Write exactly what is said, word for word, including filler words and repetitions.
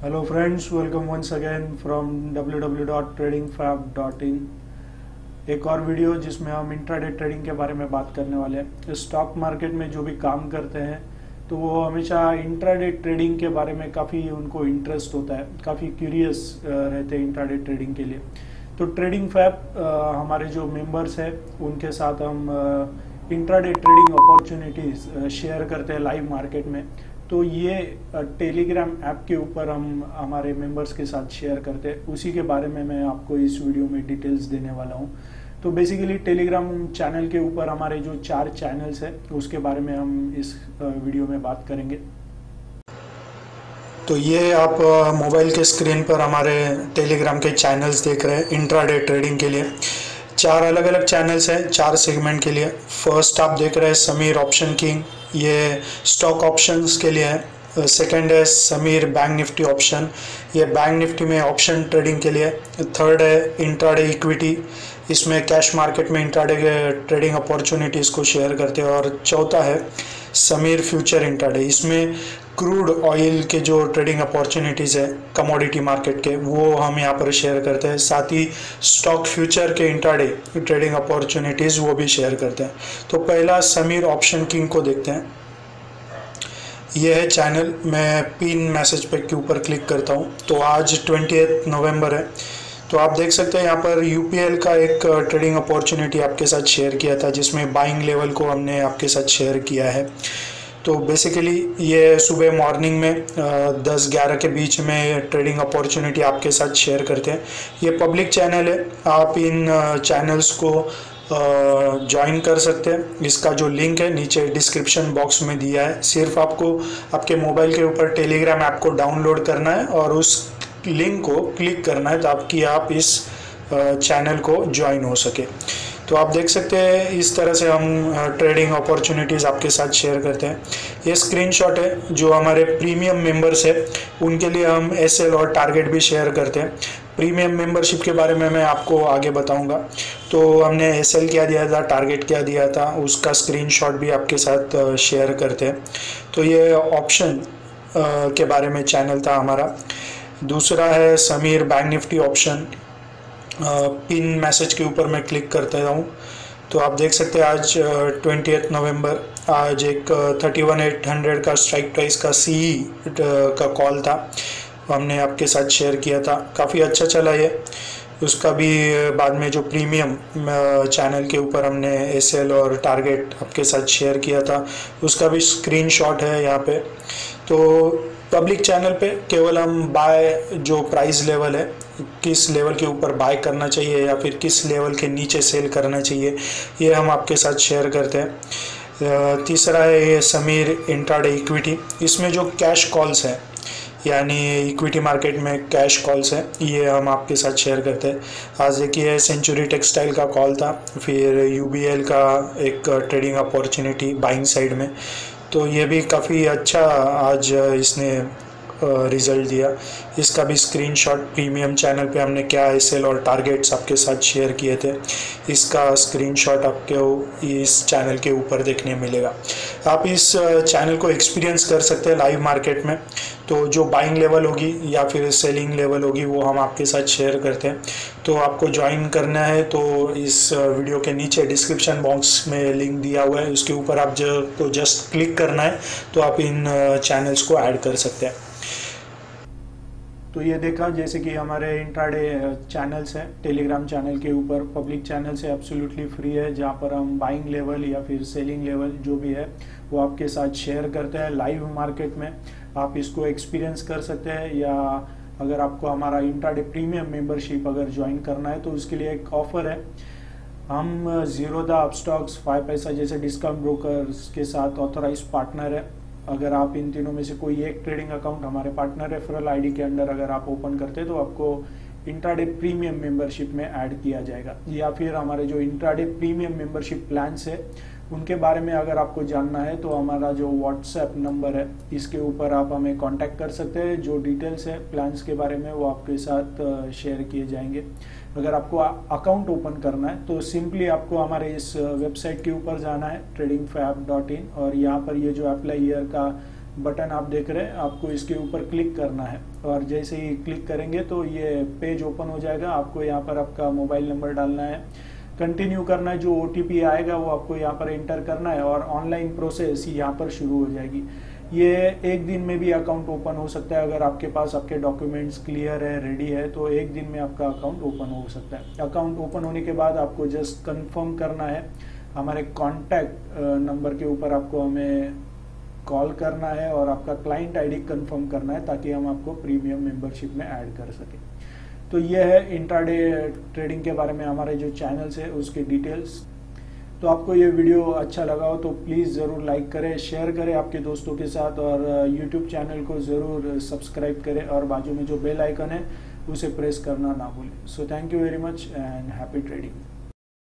Hello friends, welcome once again from W W dot trading fab dot in. एक और video जिसमें हम intraday trading के बारे में बात करने वाले हैं। स्टॉक मार्केट में जो भी काम करते हैं तो वो हमेशा इंट्राडे ट्रेडिंग के बारे में काफ़ी उनको इंटरेस्ट होता है, काफ़ी क्यूरियस रहते हैं इंट्राडे ट्रेडिंग के लिए। तो ट्रेडिंग फैब हमारे जो मेंबर्स हैं उनके साथ हम इंट्राडे ट्रेडिंग अपॉर्चुनिटीज़ शेयर करते हैं लाइव मार्केट में। तो ये टेलीग्राम ऐप के ऊपर हम हमारे मेंबर्स के साथ शेयर करते हैं, उसी के बारे में मैं आपको इस वीडियो में डिटेल्स देने वाला हूँ। तो बेसिकली टेलीग्राम चैनल के ऊपर हमारे जो चार चैनल्स हैं उसके बारे में हम इस वीडियो में बात करेंगे। तो ये आप मोबाइल के स्क्रीन पर हमारे टेलीग्राम के चैनल्स देख रहे हैं इंट्राडे ट्रेडिंग के लिए। चार अलग अलग चैनल्स हैं चार सेगमेंट के लिए। फर्स्ट आप देख रहे हैं समीर ऑप्शन किंग, ये स्टॉक ऑप्शंस के लिए है। सेकंड है समीर बैंक निफ्टी ऑप्शन, ये बैंक निफ्टी में ऑप्शन ट्रेडिंग के लिए। थर्ड है इंट्राडे इक्विटी, इसमें कैश मार्केट में इंट्राडे के ट्रेडिंग अपॉर्चुनिटीज़ को शेयर करते हैं। और चौथा है समीर फ्यूचर इंट्राडे, इसमें क्रूड ऑयल के जो ट्रेडिंग अपॉर्चुनिटीज़ है कमोडिटी मार्केट के वो हम यहाँ पर शेयर करते हैं। साथ ही स्टॉक फ्यूचर के इंट्राडे ट्रेडिंग अपॉर्चुनिटीज़ वो भी शेयर करते हैं। तो पहला समीर ऑप्शन किंग को देखते हैं। ये है चैनल, मैं पिन मैसेज पे के ऊपर क्लिक करता हूँ तो आज ट्वेंटिएथ नवंबर है। तो आप देख सकते हैं यहाँ पर यूपीएल का एक ट्रेडिंग अपॉर्चुनिटी आपके साथ शेयर किया था, जिसमें बाइंग लेवल को हमने आपके साथ शेयर किया है। तो बेसिकली ये सुबह मॉर्निंग में दस ग्यारह के बीच में ट्रेडिंग अपॉर्चुनिटी आपके साथ शेयर करते हैं। ये पब्लिक चैनल है, आप इन चैनल्स को ज्वाइन कर सकते हैं। इसका जो लिंक है नीचे डिस्क्रिप्शन बॉक्स में दिया है। सिर्फ आपको आपके मोबाइल के ऊपर टेलीग्राम ऐप को डाउनलोड करना है और उस लिंक को क्लिक करना है ताकि आप इस चैनल को ज्वाइन हो सके। तो आप देख सकते हैं इस तरह से हम ट्रेडिंग अपॉर्चुनिटीज़ आपके साथ शेयर करते हैं। ये स्क्रीनशॉट है जो हमारे प्रीमियम मेंबर्स है उनके लिए हम एसएल और टारगेट भी शेयर करते हैं। प्रीमियम मेंबरशिप के बारे में मैं आपको आगे बताऊंगा। तो हमने एसएल क्या दिया था, टारगेट क्या दिया था, उसका स्क्रीनशॉट भी आपके साथ शेयर करते हैं। तो ये ऑप्शन के बारे में चैनल था हमारा। दूसरा है Sameer bank nifty option, pin message के ऊपर मैं क्लिक करता हूँ तो आप देख सकते हैं आज ट्वेंटिएथ नवंबर, आज एक थर्टी वन एट हंड्रेड का स्ट्राइक प्राइस का सी का कॉल था, हमने आपके साथ शेयर किया था। काफ़ी अच्छा चला ये। उसका भी बाद में जो प्रीमियम चैनल के ऊपर हमने एसएल और टारगेट आपके साथ शेयर किया था उसका भी स्क्रीनशॉट है यहाँ पे। तो पब्लिक चैनल पे केवल हम बाय जो प्राइस लेवल है, किस लेवल के ऊपर बाय करना चाहिए या फिर किस लेवल के नीचे सेल करना चाहिए, ये हम आपके साथ शेयर करते हैं। तीसरा है ये समीर इंट्राडे इक्विटी, इसमें जो कैश कॉल्स है यानी इक्विटी मार्केट में कैश कॉल्स है ये हम आपके साथ शेयर करते हैं। आज देखिए सेंचुरी टेक्सटाइल का कॉल था, फिर यूबीएल का एक ट्रेडिंग अपॉर्चुनिटी बाइंग साइड में, तो ये भी काफ़ी अच्छा आज इसने रिज़ल्ट दिया। इसका भी स्क्रीनशॉट प्रीमियम चैनल पे हमने क्या एसएल और टारगेट्स आपके साथ शेयर किए थे, इसका स्क्रीनशॉट आपको इस चैनल के ऊपर देखने मिलेगा। आप इस चैनल को एक्सपीरियंस कर सकते हैं लाइव मार्केट में। तो जो बाइंग लेवल होगी या फिर सेलिंग लेवल होगी वो हम आपके साथ शेयर करते हैं। तो आपको ज्वाइन करना है तो इस वीडियो के नीचे डिस्क्रिप्शन बॉक्स में लिंक दिया हुआ है, उसके ऊपर आप जो तो जस्ट क्लिक करना है तो आप इन चैनल्स को ऐड कर सकते हैं। तो ये देखा जैसे कि हमारे इंट्राडे चैनल्स हैं टेलीग्राम चैनल के ऊपर, पब्लिक चैनल से एब्सोल्युटली फ्री है, जहाँ पर हम बाइंग लेवल या फिर सेलिंग लेवल जो भी है वो आपके साथ शेयर करते हैं लाइव मार्केट में। आप इसको एक्सपीरियंस कर सकते हैं, या अगर आपको हमारा इंट्राडे प्रीमियम मेंबरशिप अगर ज्वाइन करना है तो उसके लिए एक ऑफर है। हम जीरोधा, अपस्टॉक्स, फाइव पैसा जैसे डिस्काउंट ब्रोकर्स के साथ ऑथोराइज पार्टनर है। अगर आप इन तीनों में से कोई एक ट्रेडिंग अकाउंट हमारे पार्टनर रेफरल आईडी के अंडर अगर आप ओपन करते हैं तो आपको इंट्राडे प्रीमियम मेंबरशिप में ऐड किया जाएगा। या फिर हमारे जो इंट्राडे प्रीमियम मेंबरशिप प्लान्स है उनके बारे में अगर आपको जानना है तो हमारा जो व्हाट्सएप नंबर है इसके ऊपर आप हमें कांटेक्ट कर सकते हैं। जो डिटेल्स है प्लान्स के बारे में वो आपके साथ शेयर किए जाएंगे। अगर आपको अकाउंट ओपन करना है तो सिंपली आपको हमारे इस वेबसाइट के ऊपर जाना है ट्रेडिंग फैब डॉट इन, और यहाँ पर ये जो अप्लाई ईयर का बटन आप देख रहे हैं, आपको इसके ऊपर क्लिक करना है और जैसे ही क्लिक करेंगे तो ये पेज ओपन हो जाएगा। आपको यहाँ पर आपका मोबाइल नंबर डालना है, कंटिन्यू करना है, जो ओटीपी आएगा वो आपको यहाँ पर एंटर करना है और ऑनलाइन प्रोसेस यहाँ पर शुरू हो जाएगी। ये एक दिन में भी अकाउंट ओपन हो सकता है, अगर आपके पास आपके डॉक्यूमेंट्स क्लियर है, रेडी है, तो एक दिन में आपका अकाउंट ओपन हो सकता है। अकाउंट ओपन होने के बाद आपको जस्ट कंफर्म करना है, हमारे कॉन्टैक्ट नंबर के ऊपर आपको हमें कॉल करना है और आपका क्लाइंट आईडी कंफर्म करना है ताकि हम आपको प्रीमियम मेंबरशिप में ऐड कर सकें। तो ये है इंट्राडे ट्रेडिंग के बारे में हमारे जो चैनल्स है उसके डिटेल्स। तो आपको ये वीडियो अच्छा लगा हो तो प्लीज़ ज़रूर लाइक करें, शेयर करें आपके दोस्तों के साथ और यूट्यूब चैनल को ज़रूर सब्सक्राइब करें और बाजू में जो बेल आइकन है उसे प्रेस करना ना भूलें। So thank you very much and happy trading.